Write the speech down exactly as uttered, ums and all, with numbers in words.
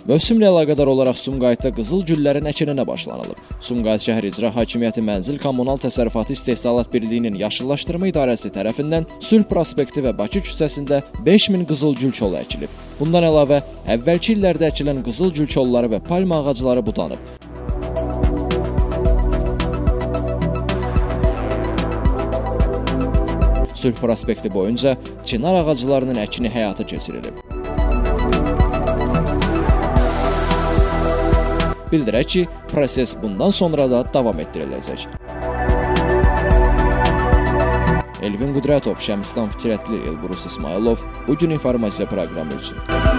Mövsümlə əlaqədar olaraq Sumqayıtda qızıl güllərin əkininə başlanılıb. Sumqayıt şəhər İcra Hakimiyyəti Mənzil Kommunal Təsərrüfatı İstehsalat Birliyinin Yaşıllaşdırma İdarəsi tərəfindən Sülh prospekti və Bakı küçəsində beş min qızıl gül kolu əkilib. Bundan əlavə, əvvəlki illərdə əkilən qızıl gül kolları və palma ağacları budanıb. Sülh prospekti boyunca çinar ağaclarının əkini həyata keçirilib. Bildirək ki, proses bundan sonra da davam etdiriləcək. Elvin Qudratov, Şəmistan Fikrətli, Elbrus İsmailov, Bugün informasiya proqramı üçün.